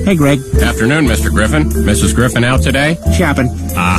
Hey, Greg. Afternoon, Mr. Griffin. Mrs. Griffin out today? Shopping. Ah.